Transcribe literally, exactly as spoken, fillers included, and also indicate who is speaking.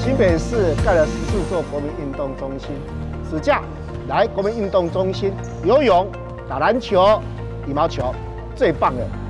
Speaker 1: 新北市盖了十四座国民运动中心，暑假来国民运动中心游泳、打篮球、羽毛球，最棒了。